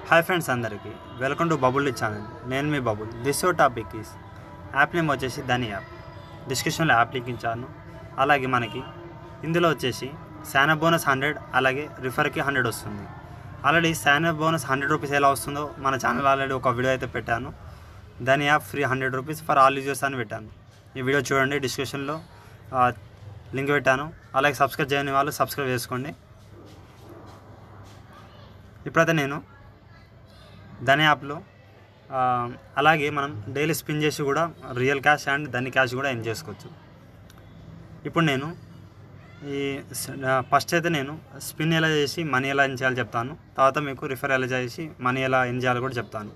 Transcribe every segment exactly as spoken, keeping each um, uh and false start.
Hi friends అందరికీ welcome to bubble channel. నేను మీ bubble. This show topic is app name వచ్చేసి Dhani app. డిస్క్రిప్షన్లో యాప్ లింక్ ఇచ్చాను. అలాగే మనకి ఇందులో వచ్చేసి శానప్ బోనస్ హండ్రెడ్, అలాగే రిఫర్కి హండ్రెడ్ వస్తుంది. Already sign up bonus hundred rupees ఎలా వస్తుందో మన ఛానల్ ఆల్రెడీ ఒక వీడియో అయితే పెట్టాను. Dhani app free hundred rupees for all users అని పెట్టాను. ఈ వీడియో చూడండి, డిస్క్రిప్షన్లో లింక్ పెట్టాను. అలాగే సబ్స్క్రైబ్ చేయని వాళ్ళు సబ్స్క్రైబ్ చేసుకోండి. ఇప్పుడైతే నేను ధని యాప్లో అలాగే మనం డైలీ స్పిన్ చేసి కూడా real cash and Dhani cash కూడా ఎర్న్ చేసుకోవచ్చు. ఇప్పుడు నేను ఈ ఫస్ట్ అయితే నేను స్పిన్ ఎలా చేసి మనీ ఎలా ఎర్న్ చేయాలో చెప్తాను. తర్వాత మీకు రిఫర్ ఎలా చేసి మనీ ఎలా ఎర్న్ చేయాలో కూడా చెప్తాను.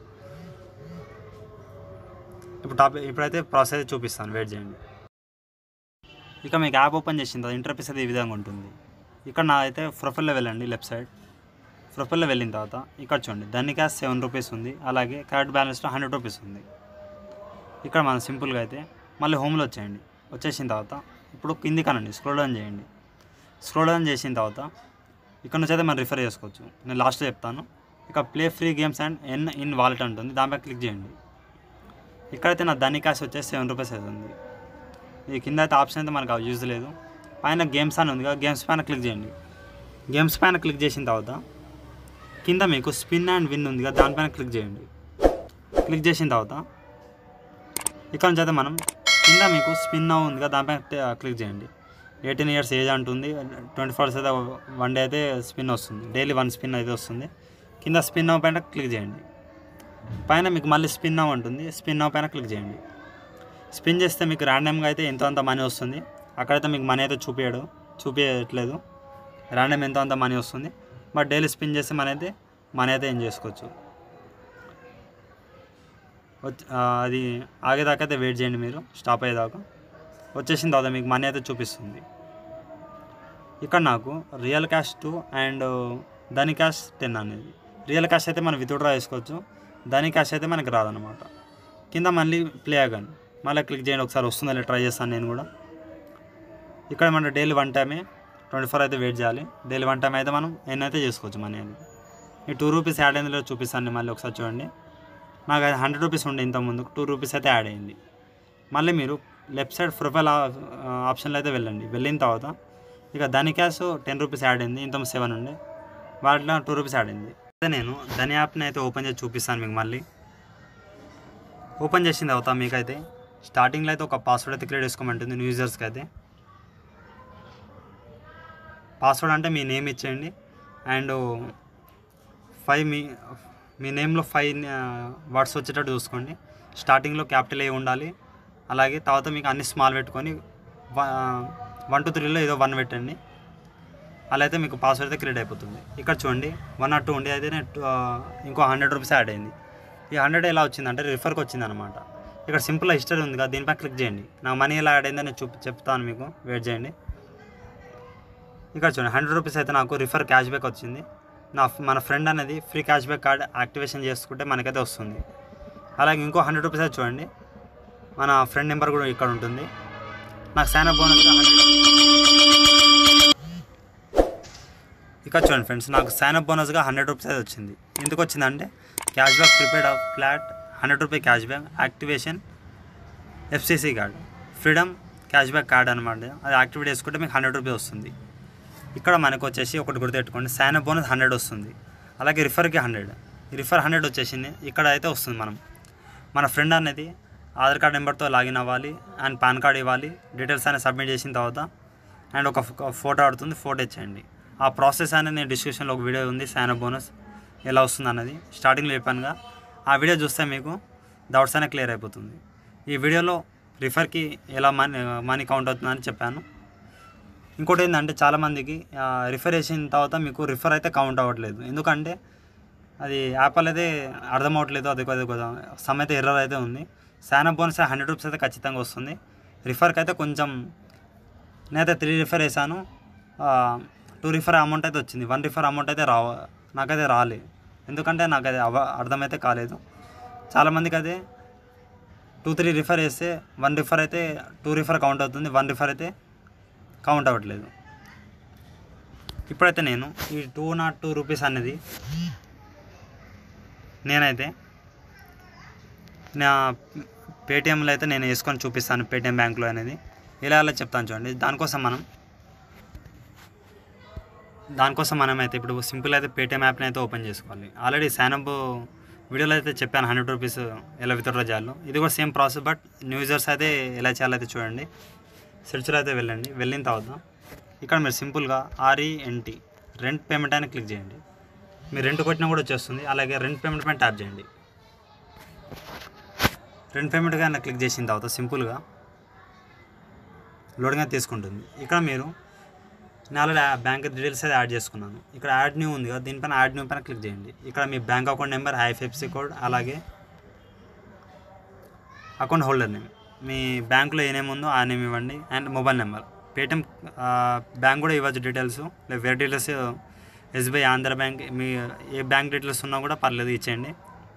ఇప్పుడు టాపిక్ ఇప్పుడైతే ప్రాసెస్ చూపిస్తాను, వెయిట్ చేయండి. ఇక మీకు యాప్ ఓపెన్ చేసిన తర్వాత ఇంటర్ఫేస్ అయితే ఈ విధంగా ఉంటుంది. ఇక్కడ నా అయితే ప్రొఫైల్లో వెళ్ళండి, లెఫ్ట్ సైడ్ ప్రొఫైల్లో వెళ్ళిన తర్వాత ఇక్కడ చూడండి ధని క్యాష్ సెవెన్ రూపీస్ ఉంది. అలాగే కరెంట్ బ్యాలెన్స్లో హండ్రెడ్ రూపీస్ ఉంది. ఇక్కడ మనం సింపుల్గా అయితే మళ్ళీ హోమ్లో వచ్చేయండి. వచ్చేసిన తర్వాత ఇప్పుడు కింది కనండి, స్క్రోల్ డౌన్ చేయండి. స్క్రోల్ డౌన్ చేసిన తర్వాత ఇక్కడ నుంచి అయితే మనం రిఫర్ చేసుకోవచ్చు. నేను లాస్ట్లో చెప్తాను. ఇక play free games and earn in wallet ఉంటుంది, దానిపై క్లిక్ చేయండి. ఇక్కడైతే నా ధని క్యాష్ వచ్చేసి సెవెన్ రూపీస్ అవుతుంది. ఈ కింద అయితే ఆప్షన్ అయితే మనకు యూజ్ లేదు. పైన గేమ్స్ అని ఉంది కదా, గేమ్స్ పైన క్లిక్ చేయండి. గేమ్స్ పైన క్లిక్ చేసిన తర్వాత కింద మీకు స్పిన్ అండ్ విన్ ఉంది కదా, దానిపైన క్లిక్ చేయండి. క్లిక్ చేసిన తర్వాత ఇక్కడ నుంచి అయితే మనం కింద మీకు స్పిన్ నౌ ఉంది కదా, దానిపైన క్లిక్ చేయండి. ఎయిటీన్ ఇయర్స్ ఏజ్ అంటుంది. ట్వంటీ ఫోర్ అవర్స్ అయితే వన్ డే అయితే స్పిన్ వస్తుంది. డైలీ వన్ స్పిన్ అయితే వస్తుంది. కింద స్పిన్ నౌ పైన క్లిక్ చేయండి. పైన మీకు మళ్ళీ స్పిన్ నౌ ఉంటుంది. స్పిన్ నౌ పైన క్లిక్ చేయండి. స్పిన్ చేస్తే మీకు ర్యాండమ్గా అయితే ఎంతో అంత మనీ వస్తుంది. అక్కడైతే మీకు మనీ అయితే చూపించడు చూపించట్లేదు ర్యాండమ్ ఎంతో అంత మనీ వస్తుంది. బట్ డైలీ స్పిన్ చేస్తే మన అయితే మనీ అయితే ఏం చేసుకోవచ్చు. అది ఆగేదాకా అయితే వెయిట్ చేయండి, మీరు స్టాప్ అయ్యేదాకా. వచ్చేసిన తర్వాత మీకు మనీ అయితే చూపిస్తుంది. ఇక్కడ నాకు real cash two and Dhani cash ten అనేది. రియల్ క్యాష్ అయితే మనం విత్డ్రా చేసుకోవచ్చు, ధని క్యాష్ అయితే మనకి రాదనమాట. కింద మళ్ళీ ప్లే అగన్ మళ్ళీ క్లిక్ చేయండి. ఒకసారి వస్తుందో లేదా ట్రై చేస్తాను నేను కూడా. ఇక్కడ మన డైలీ వన్ టైమే ట్వంటీ ఫోర్ అయితే వెయిట్ చేయాలి. డైలీ వన్ టైం అయితే మనం ఎన్ని అయితే చేసుకోవచ్చు మనీ అని. ఈ టూ రూపీస్ యాడ్ అయిందో చూపిస్తాను మళ్ళీ ఒకసారి చూడండి. నాకు అది హండ్రెడ్ రూపీస్ ఉండే ఇంతకుముందు, టూ రూపీస్ అయితే యాడ్ అయింది. మళ్ళీ మీరు లెఫ్ట్ సైడ్ ప్రొఫైల్ ఆప్షన్లో అయితే వెళ్ళండి. వెళ్ళిన తర్వాత ఇక Dhani cash ten rupees add అయింది. ఇంత సెవెన్ ఉండే, వాటిలో టూ రూపీస్ యాడ్ అయింది. అదే నేను ధని యాప్ని అయితే ఓపెన్ చేసి చూపిస్తాను మీకు. మళ్ళీ ఓపెన్ చేసిన తర్వాత మీకైతే స్టార్టింగ్లో అయితే ఒక పాస్వర్డ్ అయితే క్రియేట్ చేసుకోమంటుంది న్యూ యూజర్స్కి అయితే. పాస్వర్డ్ అంటే మీ నేమ్ ఇచ్చేయండి. అండ్ ఫైవ్ మీ మీ నేమ్లో ఫైవ్ వర్డ్స్ వచ్చేటట్టు చూసుకోండి. స్టార్టింగ్లో క్యాపిటల్ ఏ ఉండాలి. అలాగే తర్వాత మీకు అన్ని స్మాల్ పెట్టుకొని వన్ టూ త్రీలో ఏదో వన్ పెట్టండి. అలా అయితే మీకు పాస్వర్డ్ అయితే క్రియేట్ అయిపోతుంది. ఇక్కడ చూడండి వన్ ఆర్ టూ ఉండి అయితే ఇంకో హండ్రెడ్ రూపీస్ యాడ్ అయింది. ఈ హండ్రెడ్ ఎలా వచ్చిందంటే రిఫర్కి వచ్చింది అనమాట. ఇక్కడ సింపుల్ హిస్టరీ ఉంది కదా, దీనిపై క్లిక్ చేయండి. నా మనీ ఎలా యాడ్ అయిందో నేను చూపి చెప్తాను మీకు, వెయిట్ చేయండి. ఇక్కడ చూడండి హండ్రెడ్ రూపీస్ అయితే నాకు రిఫర్ క్యాష్ బ్యాక్ వచ్చింది. నా మన ఫ్రెండ్ అనేది free cash back card activation చేసుకుంటే మనకైతే వస్తుంది. అలాగే ఇంకో హండ్రెడ్ రూపీస్ అయితే చూడండి, మన ఫ్రెండ్ నెంబర్ కూడా ఇక్కడ ఉంటుంది. నాకు శానప్ బోనస్గా హండ్రెడ్ ఇక్కడ చూడండి ఫ్రెండ్స్, నాకు శానప్ బోనస్గా హండ్రెడ్ రూపీస్ అయితే వచ్చింది. ఎందుకు వచ్చిందంటే cash back prepared off flat hundred rupee cash back activation FCC card freedom cash back card అనమాట. అది యాక్టివేట్ చేసుకుంటే మీకు హండ్రెడ్ రూపీస్ వస్తుంది. ఇక్కడ మనకు వచ్చేసి ఒకటి గుర్తుపెట్టుకోండి, శానప్ బోనస్ హండ్రెడ్ వస్తుంది. అలాగే రిఫర్కి హండ్రెడ్, రిఫర్ హండ్రెడ్ వచ్చేసింది. ఇక్కడ అయితే వస్తుంది. మనం మన ఫ్రెండ్ అనేది ఆధార్ కార్డ్ నెంబర్తో లాగిన్ అవ్వాలి అండ్ పాన్ కార్డ్ ఇవ్వాలి. డీటెయిల్స్ అనేది సబ్మిట్ చేసిన తర్వాత అండ్ ఒక ఫోటో ఆడుతుంది, ఫోటో ఇచ్చేయండి. ఆ ప్రాసెస్ అనేది నేను డిస్క్రిప్షన్లో ఒక వీడియో ఉంది, శానప్ బోనస్ ఎలా వస్తుంది అన్నది స్టార్టింగ్లో చెప్పానుగా. ఆ వీడియో చూస్తే మీకు డౌట్స్ అనేది క్లియర్ అయిపోతుంది. ఈ వీడియోలో రిఫర్కి ఎలా మనీ మనీ కౌంట్ అవుతుందని చెప్పాను. ఇంకోటి ఏంటంటే చాలామందికి రిఫర్ చేసిన తర్వాత మీకు రిఫర్ అయితే కౌంట్ అవ్వట్లేదు. ఎందుకంటే అది యాప్ అయితే అర్థం అవ్వట్లేదు. అది కొద్ది కొద్ది సమ్ అయితే ఎర్రర్ అయితే ఉంది. శానప్ బోనస్ హండ్రెడ్ రూపీస్ అయితే ఖచ్చితంగా వస్తుంది. రిఫర్కి అయితే కొంచెం నేనైతే త్రీ రిఫర్ వేసాను, టూ రిఫర్ అమౌంట్ అయితే వచ్చింది. వన్ రిఫర్ అమౌంట్ అయితే రా నాకైతే రాలే. ఎందుకంటే నాకు అది అవ అర్థమైతే కాలేదు. చాలామందికి అదే టూ త్రీ రిఫర్ వేస్తే వన్ రిఫర్ అయితే టూ రిఫర్ కౌంట్ అవుతుంది, వన్ రిఫర్ అయితే కౌంట్ అవ్వట్లేదు. ఇప్పుడైతే నేను ఈ టూ నాట్ టూ రూపీస్ అనేది నేనైతే నా పేటిఎంలో అయితే నేను వేసుకొని చూపిస్తాను పేటిఎం బ్యాంక్లో అనేది ఇలా అలా చెప్తాను చూడండి. దానికోసం మనం దానికోసం మనం అయితే ఇప్పుడు సింపుల్ అయితే పేటిఎం యాప్ని అయితే ఓపెన్ చేసుకోవాలి. ఆల్రెడీ సైనప్ వీడియోలో అయితే చెప్పాను హండ్రెడ్ రూపీస్ ఎలా విత్డ్రా చేయాలో. ఇది కూడా same process, but new users అయితే ఎలా చేయాలో అయితే చూడండి. సెర్చ్లో అయితే వెళ్ళండి. వెళ్ళిన తర్వాత ఇక్కడ మీరు సింపుల్గా ఆర్ఈఎన్టీ రెంట్ పేమెంట్ అని క్లిక్ చేయండి. మీరు రెంట్ కొట్టినా కూడా వచ్చేస్తుంది. అలాగే రెంట్ పేమెంట్ పైన ట్యాప్ చేయండి. రెంట్ పేమెంట్ కానీ క్లిక్ చేసిన తర్వాత సింపుల్గా లోడింగ్గా తీసుకుంటుంది. ఇక్కడ మీరు నేను ఆల్రెడీ బ్యాంక్ డీటెయిల్స్ అయితే యాడ్ చేసుకున్నాను. ఇక్కడ యాడ్ న్యూ ఉంది కదా, దీనిపైన యాడ్ న్యూ పైన క్లిక్ చేయండి. ఇక్కడ మీ bank account number, IFSC code, అలాగే అకౌంట్ హోల్డర్ నేమ్, మీ బ్యాంకులో ఏ నేమ్ ఉందో ఆ నేమ్ ఇవ్వండి. And mobile number, Paytm bank కూడా ఇవ్వచ్చు డీటెయిల్స్, లేదా వేరే డీటెయిల్స్ ఎస్బీఐ, ఆంధ్ర బ్యాంక్, మీ ఏ బ్యాంక్ డీటెయిల్స్ ఉన్నా కూడా పర్లేదు ఇచ్చేయండి.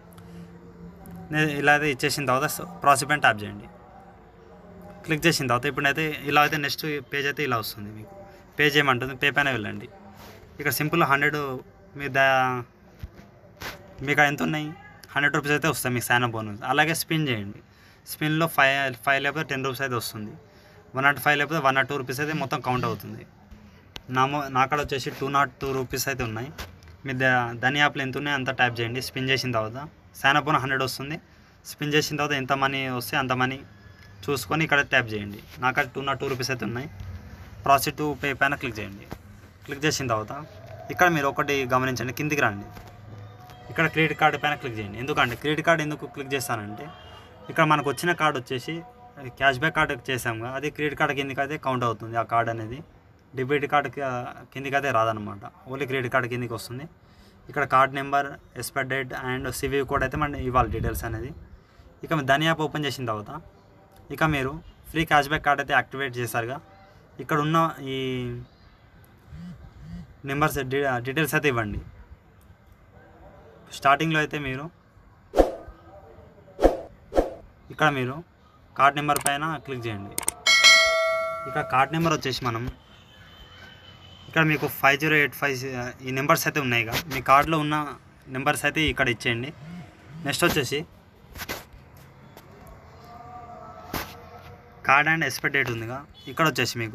ఇలా అయితే ఇచ్చేసిన తర్వాత ప్రాసెస్ పైన ట్యాప్ చేయండి. క్లిక్ చేసిన తర్వాత ఇప్పుడైతే ఇలా అయితే నెక్స్ట్ పేజ్ అయితే ఇలా వస్తుంది. మీకు పేజ్ ఏమంటుంది, పే పైన వెళ్ళండి. ఇక్కడ సింపుల్ హండ్రెడ్ మీ దా మీకు ఎంత ఉన్నాయి హండ్రెడ్ రూపీస్ అయితే వస్తాయి మీకు సైన్ అప్ బోనస్. అలాగే స్పిన్ చేయండి. స్పిన్లో ఫైవ్ ఫైవ్ లేకపోతే టెన్ రూపీస్ అయితే వస్తుంది. వన్ నాట్ ఫైవ్ లేకపోతే వన్ నాట్ టూ రూపీస్ అయితే మొత్తం కౌంట్ అవుతుంది. నా నా కాడ వచ్చేసి టూ నాట్ టూ రూపీస్ అయితే ఉన్నాయి. మీ దా దాని యాప్లో ఎంత ఉన్నాయి అంత ట్యాప్ చేయండి. స్పిన్ చేసిన తర్వాత సైన్ అప్ బోనస్ హండ్రెడ్ వస్తుంది. స్పిన్ చేసిన తర్వాత ఎంత మనీ వస్తే అంత మనీ చూసుకొని ఇక్కడ ట్యాప్ చేయండి. నాకు టూ నాట్ టూ రూపీస్ అయితే ఉన్నాయి. ప్రాసెస్ టు పే పైన క్లిక్ చేయండి. క్లిక్ చేసిన తర్వాత ఇక్కడ మీరు ఒకటి గమనించండి, కిందికి రండి. ఇక్కడ క్రెడిట్ కార్డు పైన క్లిక్ చేయండి. ఎందుకంటే క్రెడిట్ కార్డు ఎందుకు క్లిక్ చేస్తానంటే ఇక్కడ మనకు వచ్చిన కార్డు వచ్చేసి క్యాష్ బ్యాక్ కార్డు చేసాము, అది క్రెడిట్ కార్డు కిందకి అయితే కౌంట్ అవుతుంది. ఆ కార్డు అనేది డెబిట్ కార్డు కిందకి అయితే రాదనమాట, ఓన్లీ క్రెడిట్ కార్డు కిందకి వస్తుంది. ఇక్కడ card number, expire date and CV code అయితే మనం ఇవ్వాలి డీటెయిల్స్ అనేది. ఇక దాని యాప్ ఓపెన్ చేసిన తర్వాత ఇక మీరు ఫ్రీ క్యాష్ బ్యాక్ కార్డ్ అయితే యాక్టివేట్ చేశారుగా, ఇక్కడ ఉన్న ఈ నెంబర్స్ డీటెయిల్స్ అయితే ఇవ్వండి. స్టార్టింగ్లో అయితే మీరు ఇక్కడ మీరు కార్డ్ నెంబర్ పైన క్లిక్ చేయండి. ఇక్కడ కార్డ్ నెంబర్ వచ్చేసి మనం ఇక్కడ మీకు ఫైవ్ జీరో ఎయిట్ ఫైవ్ ఈ నెంబర్స్ అయితే ఉన్నాయిగా, మీ కార్డులో ఉన్న నెంబర్స్ అయితే ఇక్కడ ఇచ్చేయండి. నెక్స్ట్ వచ్చేసి కార్డ్ అండ్ ఎక్స్పైర్ డేట్ ఉందిగా, ఇక్కడ వచ్చేసి మీకు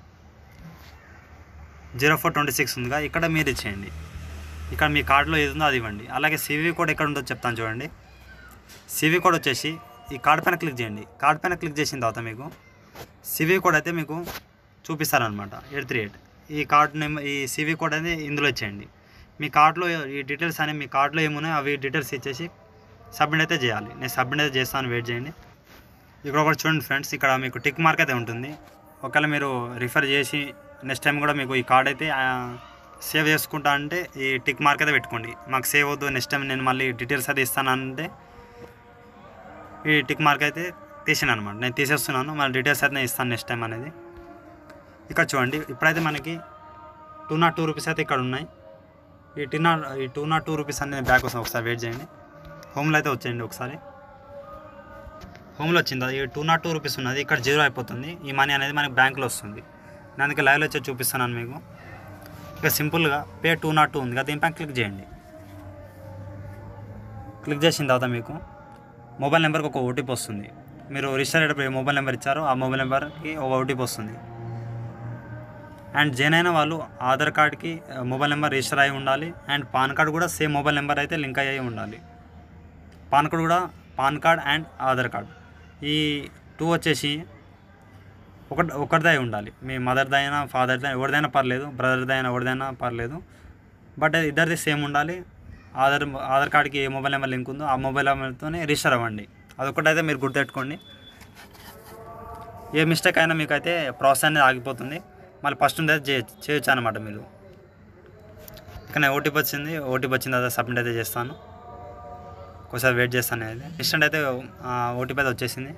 జీరో ఫోర్ ట్వంటీ సిక్స్ ఉందిగా, ఇక్కడ మీరు ఇచ్చేయండి. ఇక్కడ మీ కార్డులో ఏది ఉందో అది ఇవ్వండి. అలాగే సివి కోడ్ ఎక్కడ ఉందో చెప్తాను చూడండి. సివి కోడ్ వచ్చేసి ఈ కార్డ్ పైన క్లిక్ చేయండి. కార్డ్ పైన క్లిక్ చేసిన తర్వాత మీకు సివి కోడ్ అయితే మీకు చూపిస్తారనమాట, ఎయిట్ త్రీ ఎయిట్. ఈ కార్డ్ నెంబర్, ఈ సివి కోడ్ అనేది ఇందులో ఇచ్చేయండి. మీ కార్డులో ఈ డీటెయిల్స్ అనేవి మీ కార్డులో ఏమున్నాయో అవి డీటెయిల్స్ ఇచ్చేసి సబ్మిట్ అయితే చేయాలి. నేను సబ్మిట్ అయితే చేస్తాను, వెయిట్ చేయండి. ఇక్కడ ఒకటి చూడండి ఫ్రెండ్స్, ఇక్కడ మీకు టిక్ మార్క్ అయితే ఉంటుంది. ఒకవేళ మీరు రిఫర్ చేసి నెక్స్ట్ టైం కూడా మీకు ఈ కార్డ్ అయితే సేవ్ చేసుకుంటా అంటే ఈ టిక్ మార్క్ అయితే పెట్టుకోండి. మాకు సేవ్ అవుతుంది, నెక్స్ట్ టైం నేను మళ్ళీ డీటెయిల్స్ అయితే ఇస్తానంటే ఈ టిక్ మార్క్ అయితే తీసాను అనమాట. నేను తీసేస్తున్నాను, మళ్ళీ డీటెయిల్స్ అయితే నేను ఇస్తాను నెక్స్ట్ టైం అనేది. ఇక్కడ చూడండి, ఇప్పుడైతే మనకి టూ నాట్ టూ రూపీస్ అయితే ఇక్కడ ఉన్నాయి. ఈ టూ నాట్ ఈ టూ నాట్ టూ రూపీస్ అనేది బ్యాక్ వస్తాను. ఒకసారి వెయిట్ చేయండి. హోమ్లో అయితే వచ్చేయండి. ఒకసారి హోమ్లో వచ్చిందా ఈ టూ నాట్ టూ రూపీస్ ఉన్నది, ఇక్కడ జీరో అయిపోతుంది. ఈ మనీ అనేది మనకి బ్యాంకులో వస్తుంది. నేను అందుకే లైవ్లో వచ్చి చూపిస్తున్నాను మీకు. ఇక సింపుల్గా పే టూ నాట్ టూ ఉంది కదా, దీనిపైన క్లిక్ చేయండి. క్లిక్ చేసిన తర్వాత మీకు మొబైల్ నెంబర్కి ఒక ఓటీపీ వస్తుంది. మీరు రిజిస్టర్ అయ్యేటప్పుడు ఏ మొబైల్ నెంబర్ ఇచ్చారో ఆ మొబైల్ నెంబర్కి ఒక ఓటీపీ వస్తుంది. అండ్ జైన్ అయిన వాళ్ళు ఆధార్ కార్డ్కి మొబైల్ నెంబర్ రిజిస్టర్ అయి ఉండాలి. అండ్ పాన్ కార్డ్ కూడా సేమ్ మొబైల్ నెంబర్ అయితే లింక్ అయ్యి ఉండాలి. పాన్ కార్డ్ కూడా PAN card and Aadhaar card ఈ టూ వచ్చేసి ఒక ఒకటిదే ఉండాలి. మీ మదర్దైనా ఫాదర్దైనా ఎవరిదైనా పర్లేదు, బ్రదర్దైనా ఎవరిదైనా పర్లేదు, బట్ ఇద్దరిది సేమ్ ఉండాలి. ఆధార్ ఆధార్ కార్డ్కి ఏ మొబైల్ నెంబర్ లింక్ ఉందో ఆ మొబైల్ నెంబర్తోనే రిజిస్టర్ అవ్వండి. అదొకటైతే మీరు గుర్తుపెట్టుకోండి. ఏ మిస్టేక్ అయినా మీకు అయితే ప్రాసెస్ అనేది ఆగిపోతుంది. మళ్ళీ ఫస్ట్ ఉంది చే చేయొచ్చు అనమాట మీరు. ఇక్కడ ఓటీపీ వచ్చింది, ఓటీపీ వచ్చింది అదే సబ్మిట్ అయితే చేస్తాను. ఒకసారి వెయిట్ చేస్తాను. అయితే ఇన్స్టెంట్ అయితే ఓటీపీ అయితే వచ్చేసింది.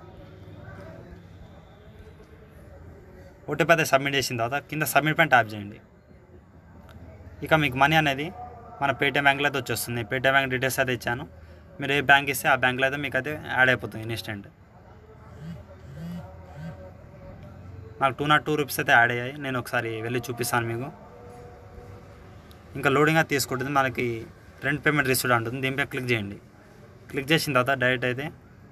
ఓటీపీ అయితే సబ్మిట్ చేసిన తర్వాత కింద సబ్మిట్ పైన ట్యాప్ చేయండి. ఇక మీకు మనీ అనేది మన పేటిఎం బ్యాంక్లో అయితే వచ్చేస్తుంది. పేటిఎం బ్యాంక్ డీటెయిల్స్ అయితే ఇచ్చాను. మీరు ఏ బ్యాంక్ ఇస్తే ఆ బ్యాంక్లో అయితే మీకు అయితే యాడ్ అయిపోతుంది ఇన్స్టెంట్. నాకు టూ నాట్ టూ రూపీస్ అయితే యాడ్ అయ్యాయి. నేను ఒకసారి వెళ్ళి చూపిస్తాను మీకు. ఇంకా లోడింగ్ అయితే తీసుకుంటుంది. మనకి రెంట్ పేమెంట్ రిసీవ్డ్ ఉంటుంది. దీనిపై క్లిక్ చేయండి. క్లిక్ చేసిన తర్వాత డైరెక్ట్ అయితే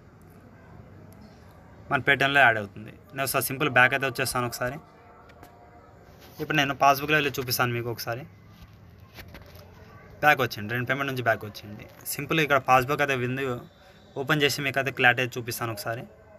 మన పేటిఎంలో యాడ్ అవుతుంది. నేను ఒకసారి సింపుల్ బ్యాక్ అయితే వచ్చేస్తాను. ఒకసారి ఇప్పుడు నేను పాస్బుక్లో వెళ్ళి చూపిస్తాను మీకు. ఒకసారి బ్యాక్ వచ్చింది, రెంట్ పేమెంట్ నుంచి బ్యాక్ వచ్చింది. సింపుల్ ఇక్కడ పాస్బుక్ అయితే వింది ఓపెన్ చేసి మీకు అయితే క్లారిటీ అయితే చూపిస్తాను. ఒకసారి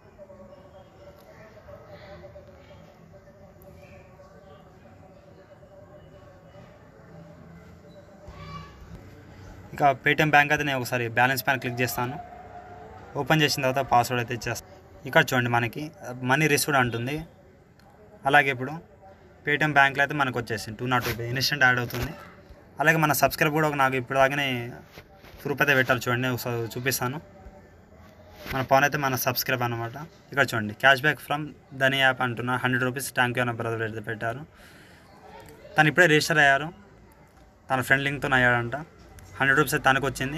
ఇక పేటిఎం బ్యాంక్ అయితే నేను ఒకసారి బ్యాలెన్స్ పైన క్లిక్ చేస్తాను. ఓపెన్ చేసిన తర్వాత పాస్వర్డ్ అయితే ఇచ్చేస్తాను. ఇక్కడ చూడండి మనకి మనీ రిసీవ్డ్ అంటుంది. అలాగే ఇప్పుడు పేటిఎం బ్యాంక్లో అయితే మనకు వచ్చేసింది two nought rupee instant add అవుతుంది. అలాగే మన సబ్స్క్రైబ్ కూడా నాకు ఇప్పుడు దాకానే ప్రూఫ్ అయితే పెట్టాలి. చూడండి ఒకసారి చూపిస్తాను. మన పవన్ అయితే మన సబ్స్క్రైబ్ అనమాట. ఇక్కడ చూడండి cash back from Dhani app అంటున్నా హండ్రెడ్ రూపీస్ థ్యాంక్ యూ అన్న బ్రదర్ అయితే పెట్టారు. తను ఇప్పుడే రిజిస్టర్ అయ్యారు, తన ఫ్రెండ్ లింక్తో అయ్యాడంట. హండ్రెడ్ రూపీస్ అయితే తనకు వచ్చింది.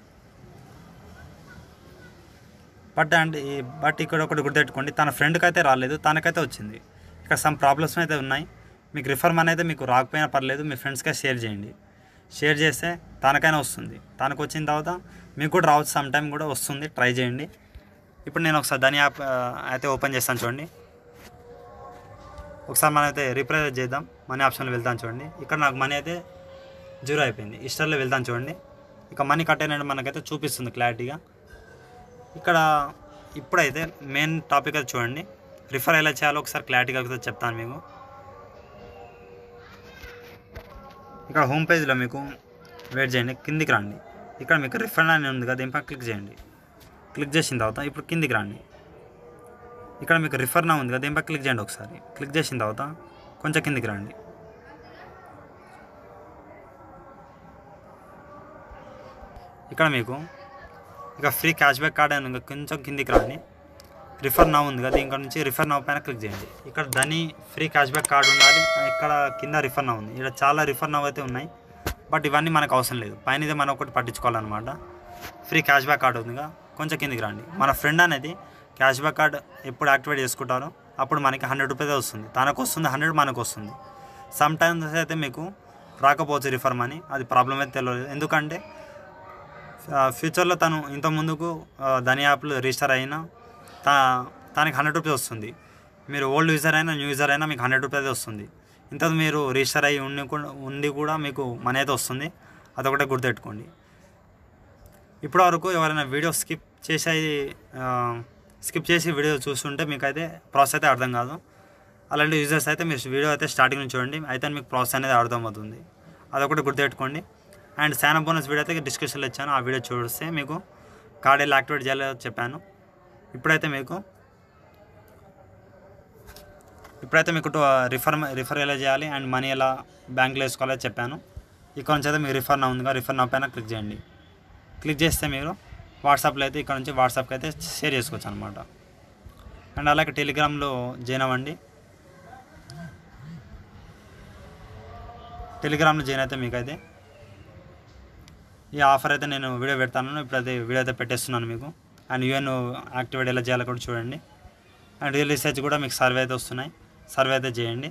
బట్ అండ్ బట్ ఇక్కడ ఒకటి గుర్తుపెట్టుకోండి, తన ఫ్రెండ్కి అయితే రాలేదు, తనకైతే వచ్చింది. ఇక్కడ సమ్ ప్రాబ్లమ్స్ అయితే ఉన్నాయి. మీకు రిఫర్ మనీ అయితే మీకు రాకపోయినా పర్లేదు, మీ ఫ్రెండ్స్కే షేర్ చేయండి. షేర్ చేస్తే తనకైనా వస్తుంది. తనకు వచ్చిన తర్వాత మీకు కూడా రావచ్చు, సమ్ టైం కూడా వస్తుంది. ట్రై చేయండి. ఇప్పుడు నేను ఒకసారి ధని యాప్ అయితే ఓపెన్ చేస్తాను. చూడండి ఒకసారి మనం అయితే రిప్రైజ్ చేద్దాం. మనీ ఆప్షన్లో వెళ్తాను. చూడండి ఇక్కడ నాకు మనీ అయితే జీరో అయిపోయింది. హిస్టరీలో వెళ్తాను. చూడండి ఇక మనీ కట్ అయినట్టు మనకైతే చూపిస్తుంది క్లారిటీగా. ఇక్కడ ఇప్పుడైతే మెయిన్ టాపిక్ అయితే చూడండి, రిఫర్ ఎలా చేయాలో ఒకసారి క్లారిటీగా చెప్తాను మీకు. ఇక్కడ హోమ్ పేజ్లో మీకు వెయిట్ చేయండి, కిందికి రండి. ఇక్కడ మీకు రిఫర్ అని ఉంది కదా, దీనిపై క్లిక్ చేయండి. క్లిక్ చేసిన తర్వాత ఇప్పుడు కిందికి రండి. ఇక్కడ మీకు రిఫర్ నా ఉంది కదా, దీనిపై క్లిక్ చేయండి. ఒకసారి క్లిక్ చేసిన తర్వాత కొంచెం కిందికి రండి. ఇక్కడ మీకు ఇక ఫ్రీ క్యాష్ బ్యాక్ కార్డ్ అని కొంచెం కిందికి రాని రిఫర్ నౌ ఉంది కదా, ఇంకా నుంచి రిఫర్ నౌ పైన క్లిక్ చేయండి. ఇక్కడ Dhani free cash back card ఉండాలి. ఇక్కడ కింద రిఫర్ నౌ ఉంది. ఇక్కడ చాలా రిఫర్ నౌ అయితే ఉన్నాయి, బట్ ఇవన్నీ మనకు అవసరం లేదు. పైన ఇదే మనం ఒకటి పట్టించుకోవాలన్నమాట. ఫ్రీ క్యాష్ బ్యాక్ కార్డ్ ఉందిగా, కొంచెం కిందికి రండి. మన ఫ్రెండ్ అనేది క్యాష్ బ్యాక్ కార్డ్ ఎప్పుడు యాక్టివేట్ చేసుకుంటారో అప్పుడు మనకి హండ్రెడ్ రూపీస్ వస్తుంది. తనకు వస్తుంది హండ్రెడ్, మనకు వస్తుంది. సమ్ టైమ్స్ అయితే మీకు రాకపోవచ్చు రిఫర్ మనీ, అది ప్రాబ్లం అయితే తెలియదు. ఎందుకంటే ఫ్యూచర్లో తను ఇంత ముందుకు ధని యాప్లో రిజిస్టర్ అయినా తా తనకి హండ్రెడ్ రూపీస్ వస్తుంది. మీరు ఓల్డ్ యూజర్ అయినా న్యూ యూజర్ అయినా మీకు హండ్రెడ్ రూపీస్ వస్తుంది. ఇంత మీరు రిజిస్టర్ అయ్యి ఉండి ఉండి కూడా మీకు మనీ అయితే వస్తుంది. అదొకటే గుర్తుపెట్టుకోండి. ఇప్పటి వరకు ఎవరైనా వీడియో స్కిప్ చేసి స్కిప్ చేసి వీడియో చూస్తుంటే మీకు అయితే ప్రాసెస్ అయితే అర్థం కాదు. అలాంటి యూజర్స్ అయితే మీరు వీడియో అయితే స్టార్టింగ్ నుంచి చూడండి, అయితే మీకు ప్రాసెస్ అనేది అర్థమవుతుంది. అదొకటి గుర్తుపెట్టుకోండి. And sign up bonus video అయితే డిస్క్రిప్షన్లో ఇచ్చాను, ఆ వీడియో చూస్తే మీకు కార్డ్ ఎలా యాక్టివేట్ చేయాలో చెప్పాను. ఇప్పుడైతే మీకు ఇప్పుడైతే మీకు రిఫర్ రిఫర్ ఎలా చేయాలి అండ్ మనీ ఎలా బ్యాంక్లో వేసుకోవాలో చెప్పాను. ఇక్కడ నుంచి అయితే మీకు రిఫర్ నా ఉందిగా, రిఫర్ నా పైన క్లిక్ చేయండి. క్లిక్ చేస్తే మీరు వాట్సాప్లో అయితే ఇక్కడ నుంచి వాట్సాప్కి అయితే షేర్ చేసుకోవచ్చు అనమాట. అండ్ అలాగే టెలిగ్రామ్లో జాయిన్ అవ్వండి. టెలిగ్రామ్లో జాయిన్ అయితే మీకైతే ఈ ఆఫర్ అయితే నేను వీడియో పెడతాను. ఇప్పుడైతే వీడియో అయితే పెట్టేస్తున్నాను మీకు. అండ్ యూఎన్ యాక్టివేట్ ఎలా చేయాలో కూడా చూడండి. అండ్ రియల్ రీసెర్చ్ కూడా మీకు సర్వే అయితే వస్తున్నాయి, సర్వే అయితే చేయండి.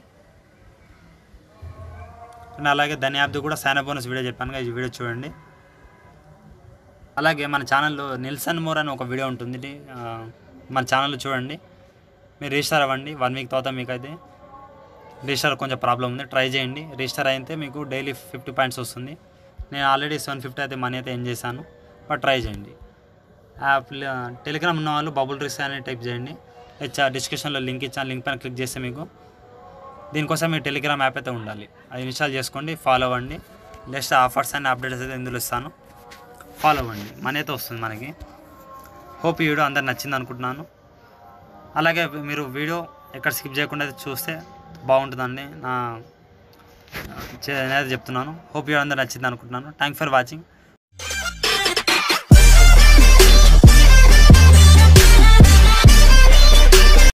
అండ్ అలాగే ధని యాప్ది కూడా సైన్ అప్ బోనస్ వీడియో చెప్పాను, ఈ వీడియో చూడండి. అలాగే మన ఛానల్లో నిల్సన్ మోర్ అని ఒక వీడియో ఉంటుంది, మన ఛానల్లో చూడండి. మీరు రిజిస్టర్ అవ్వండి. వన్ వీక్ తర్వాత మీకు అయితే రిజిస్టర్ కొంచెం ప్రాబ్లం ఉంది, ట్రై చేయండి. రిజిస్టర్ అయితే మీకు డైలీ ఫిఫ్టీ పాయింట్స్ వస్తుంది. నేను ఆల్రెడీ సెవెన్ ఫిఫ్టీ అయితే మనీ అయితే ఏం చేశాను, బట్ ట్రై చేయండి. యాప్ టెలిగ్రామ్ ఉన్న వాళ్ళు బబుల్ రిస్ అని టైప్ చేయండి. ఇచ్చా డిస్క్రిప్షన్లో లింక్ ఇచ్చాను, లింక్ పైన క్లిక్ చేస్తే మీకు దీనికోసం మీ టెలిగ్రామ్ యాప్ అయితే ఉండాలి, అది ఇన్స్టాల్ చేసుకోండి. ఫాలో అవ్వండి. నెక్స్ట్ ఆఫర్స్ అండ్ అప్డేట్స్ అయితే ఇందులో ఇస్తాను, ఫాలో అవ్వండి. మనీ అయితే వస్తుంది మనకి. హోప్ ఈ వీడియో అందరు నచ్చింది అనుకుంటున్నాను. అలాగే మీరు వీడియో ఎక్కడ స్కిప్ చేయకుండా చూస్తే బాగుంటుందండి, నా నేనైతే చెప్తున్నాను. హోప్ ఈ వీడియో అందరు నచ్చింది అనుకుంటున్నాను. Thank for watching.